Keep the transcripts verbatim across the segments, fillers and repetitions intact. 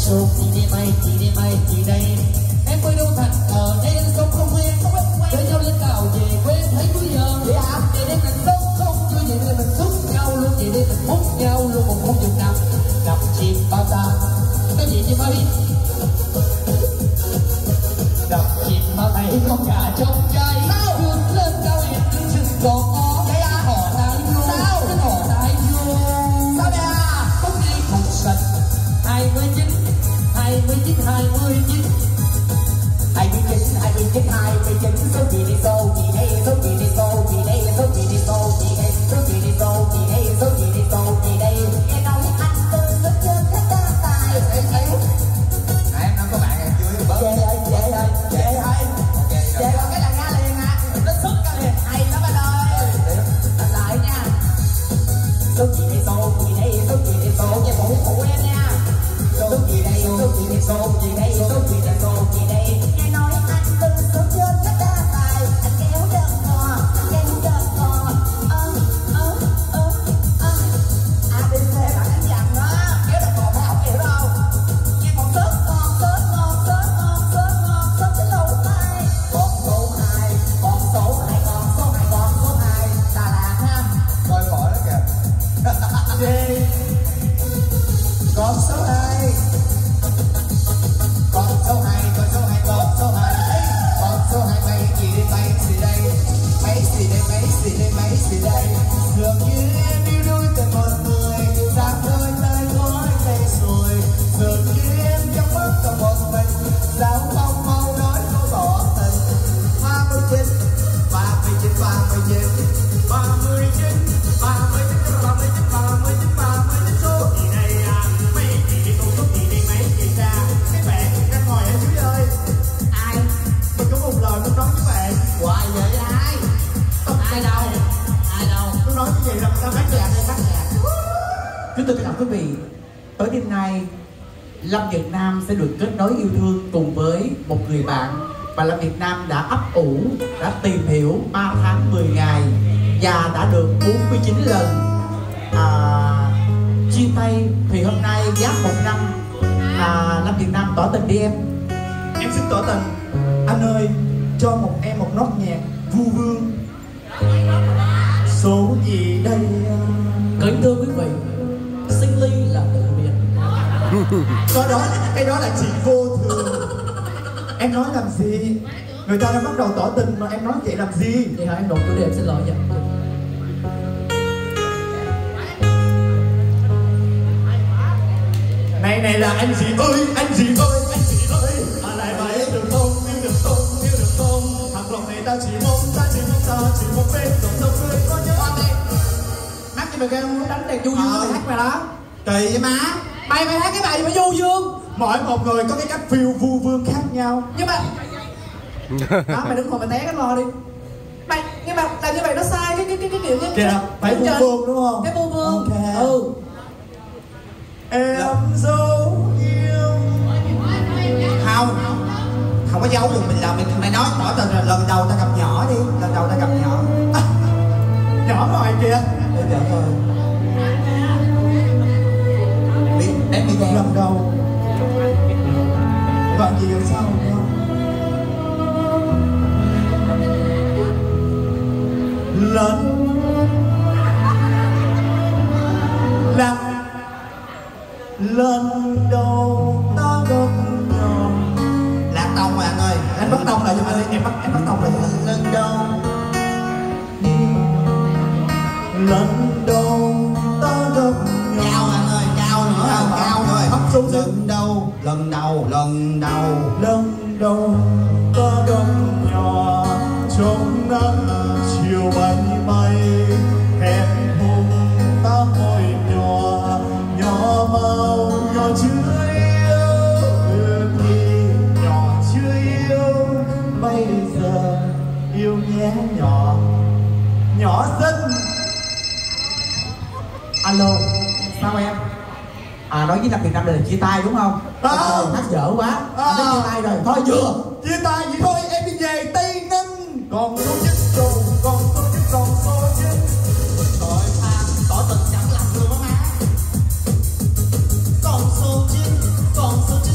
số gì đây mày gì đây mày gì đây em mới đâu thật ở đây sống không quen không quen với nhau lên cao về quê thấy cuối giờ vậy hả vậy đây mình sống không vui vậy đây mình xúc nhau luôn vậy đây mình hút nhau luôn một hút chục năm gặp chim bao ta cái gì chim ơi gặp chim bao thấy không cả trong trái vươn lên cao em đứng chừng còn ó cái á họ đại vô sao cái họ đại vô sao đây à không đi cùng sạch hai mươi chín hai mươi chín hai mươi chín hai mươi chín hai mươi chín hai mươi chín số gì đi số gì đây số gì đi số gì đây số gì đi số gì đây số gì đi số gì đây số gì đi số gì đây nghe nói anh tôi rất chân rất đa tài em em nói có bạn em chưa bớt dễ ơi dễ ơi dễ ơi dễ rồi cái là nghe liền hả nó xuất ra liền hay lắm anh ơi làm lại nha số gì đây số gì đây số gì đây số nghe phụ phụ em nha số gì đây số gì đây số gì đây số gì đây số gì đây nghe nói anh từ số trên rất đa tài anh kéo đơn cò kéo đơn cò ơ ơ ơ ơ a b c bạn anh dặn đó kéo đơn cò phải không hiểu đâu nghe còn sớt ngon sớt ngon sớt ngon sớt ngon sớt cái lỗ tai con số hai con số hai con số hai con số hai Đà Lạt ha coi bỏ đó kìa con số hai con số hai con số hai con số hai con số hai mấy gì đây mấy gì đây mấy gì đây mấy gì đây mấy gì đây dường như em yêu đôi tình một người ra khơi nơi gói cây rồi dường như em trong mất còn một mình sao không mau nói câu tỏ tình ba mươi chín ba mươi chín ba mươi chín ba mươi chín ba mươi chín ba mươi chín ba mươi chín ba mươi chín số gì đây à mấy gì đây con số gì đây mấy gì ra các bạn đang ngồi ở dưới ơi ai mình có một lời muốn nói với bạn hoài vậy ai ai đâu ai đâu muốn nói cái gì là người ta phát nhạc hay phát nhạc. Kính thưa các quý vị, tối đêm nay Lâm Việt Nam sẽ được kết nối yêu thương cùng với một người bạn mà Lâm Việt Nam đã ấp ủ, đã tìm hiểu ba tháng mười ngày và đã được bốn mươi chín lần à, chia tay. Thì hôm nay giáp một năm à, Lâm Việt Nam tỏ tình đi em. Em xin tỏ tình. Anh ơi, cho một em một nốt nhạc vu vương. Số gì đây? Kính thưa quý vị, sinh ly là tự nhiên. Cái đó, cái đó là chuyện vô thường. Em nói làm gì? Người ta đã bắt đầu tỏ tình mà em nói vậy làm gì? Thì hả em đột chủ đề, em xin lỗi nha. Này này là anh gì ơi, anh gì ơi, anh gì ơi. À lại mà em được không, yêu được không, yêu được không. Thằng lòng này ta chỉ mong, ta chỉ mong ta chỉ mong bên dòng sông cười có nhớ. Khoan đi, hát cho mày kêu đánh đàn du dương mày hát mày đó. Kỳ vậy má. Mày mày hát cái bài gì mà du dương? Mỗi một người có cái cách phiêu vu vương khác nhau. Nhưng mà đó, mày đừng ngồi mày té cái lo đi. Mày, nhưng mà làm như vậy nó sai cái cái cái cái kiểu như kìa, phải vu vương đúng không? Cái vu vương. Okay. Ừ. Em dấu yêu. Không, không có giấu được mình là mình mày nói tỏ tình là lần đầu ta gặp nhỏ đi, lần đầu ta gặp nhỏ. À, nhỏ ngoài kìa. Để đợi thôi. Biết đến bây giờ lần đầu. Còn gì ở sau không? Lần là lần đầu ta gặp nhau. lạc tông rồi anh ơi, Anh bắt tông lại cho anh đi, em bắt em bắt tông lại cho anh. lần đầu Lần đầu ta gặp nhau. cao anh ơi, cao nữa không, cao rồi. Hấp xuống Lần đầu, lần đầu, lần đầu Lần đầu ta gặp nhau trong nắng chiều bay bay, hẹn hùng ta hồi nhỏ nhỏ màu nhỏ chưa yêu được thì nhỏ chưa yêu, bây giờ yêu nhé nhỏ nhỏ rất. Alo, sao em? À nói với Lâm Việt Nam là chia tay đúng không? À. Ờ, hát dở quá. À. À. Nói chia tay rồi, thôi chưa? Chia tay vậy thôi, em đi về Tây Ninh. Còn số chín rồi, còn số chín, còn số chín. tội tha tỏ tình chẳng lành luôn á má. Con số chín, con số chín.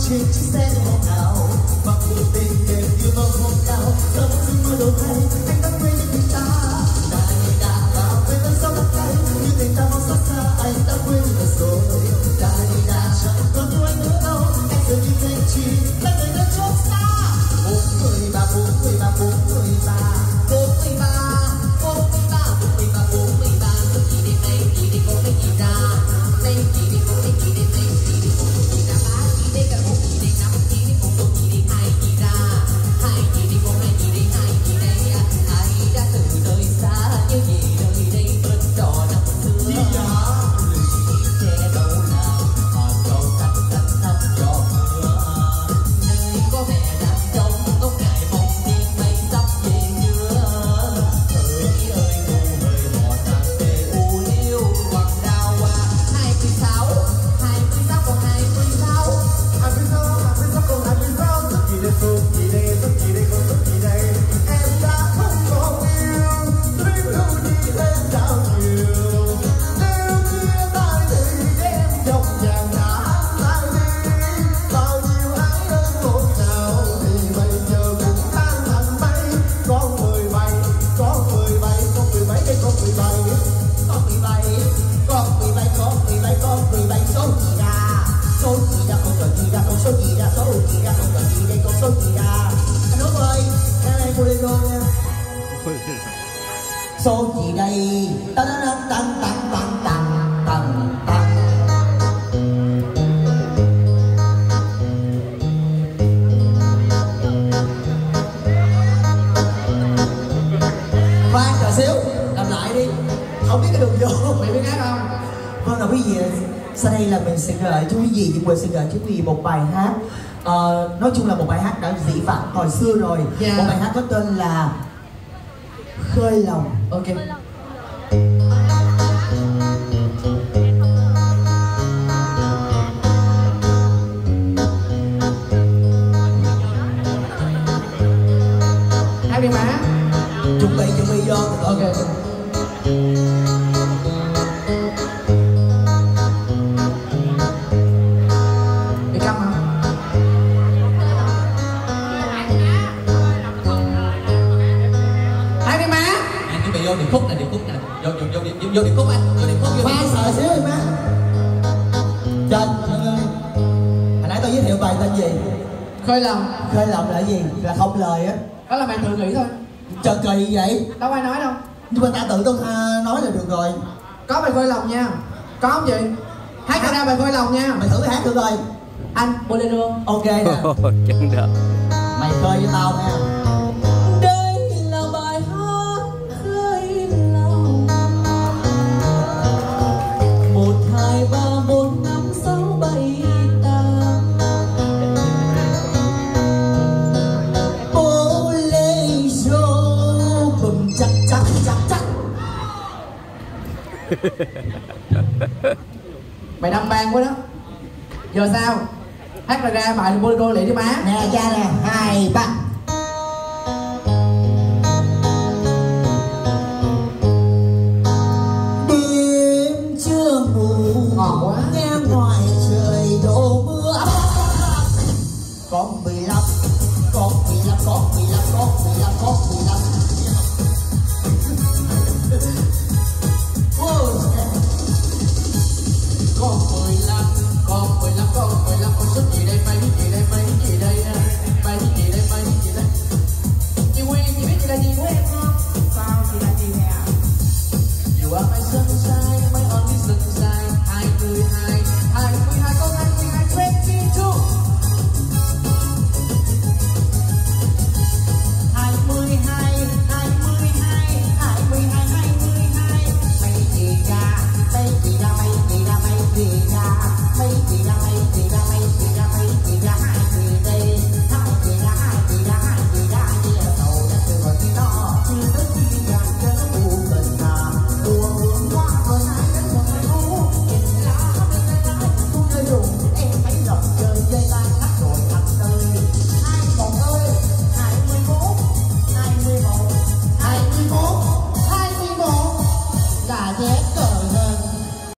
trên chiếc xe hôm nào và cuộc tình đẹp như mơ hôm nào sao vẫn dưng mơ đầu thay anh đã quên đi tình ta đã đi đã vào quên lần sau đặt tay như tình ta mong xót xa anh đã quên rồi rồi đã đi đã chẳng còn yêu anh nữa đâu anh giờ như thế chỉ là người đã chốt xa bốn người ba bốn người ba bốn người ba bốn người ba bốn người ba bốn người ba bốn người ba cứ chỉ đến đây chỉ đi có cái gì ra đây chỉ đi có cái gì đến đây chỉ đi có cái gì ra ba chỉ đi cả bốn chỉ đi năm chỉ đi cùng một chỉ đi hai chỉ ra hai chỉ đi có hai chỉ đi hai chỉ đây ai đã từ nơi xa như gì nơi đây vẫn đỏ năm xưa che đâu nào họ cho cắt cắt năm cho mưa nơi có mẹ đang trong có ngại mong tiên mây sắp về chưa ơi ơi nụ hơi họ đang về u liêu quăng đào hoa hai mươi sáu hai mươi sáu còn hai mươi sáu hai mươi sáu hai mươi sáu còn hai mươi sáu rất gì đây không gì đây rất gì đây không rất gì đây em đã không còn yêu dream đâu đi lên đảo chiều nếu chia tay thì em dòng vàng đã lại đi bao nhiêu ái ân một nào thì bây giờ cũng tan thành mây con mười bảy con mười bảy con mười bảy đây con mười bảy con mười bảy con mười bảy con mười bảy con mười bảy số gì ra số gì ra không cần gì ra con số gì ra số gì ra không cần gì đây con số gì ra anh Út ơi cái này bolero nha số gì đây tăng tăng tăng tăng tăng tăng tăng tăng khoan chờ xíu làm lại đi không biết cái đường vô mày biết hát không vâng là quý vị sau đây là mình sẽ gửi cho quý vị những người sẽ gửi cho quý vị một bài hát ờ, nói chung là một bài hát đã dĩ vãng hồi xưa rồi Yeah. một bài hát có tên là Khơi Lòng. Ok. Hai bên má. Chuẩn bị chuẩn bị vô. Ok. Bị câm hả? Hai bên má. Anh chuẩn bị vô điệp khúc nè, điệp khúc nè, vô vô vô điệp vô điệp khúc anh, vô điệp khúc vô. Khoan sợ xíu đi má. Trần ơi, hồi nãy tôi giới thiệu bài tên gì? Khơi lòng. Khơi Lòng là gì? Là không lời á. Đó là bạn tự nghĩ thôi. Trời kỳ vậy? Đâu ai nói đâu. Nhưng mà ta tự tôi tha nói là được rồi. Có bài khơi lòng nha. Có không chị? Hát cho ra bài khơi lòng nha. Mày thử hát thử coi. Anh bolero. Ok nè. Chân được. Mày khơi với tao nha. Đây là bài hát khơi lòng. Một hai ba bốn năm sáu bảy tám. Bolero bùm chắc chắc chắc chắc. Mày đâm ban quá đó. Giờ sao? Hát ra ra bài bolero lại đi má. Nè cha nè, hai ba. Đêm chưa ngủ Ngon quá. nghe ngoài trời đổ mưa. Con mười lăm, con mười lăm, con mười lăm, con mười lăm, con mười lăm. Ôi, Con mười lăm, con mười lăm, con mười lăm, con số gì đây, mấy gì đây, mấy gì đây, mấy gì đây, mấy gì đây. Chị Nguyên, chị biết chị là gì của em không?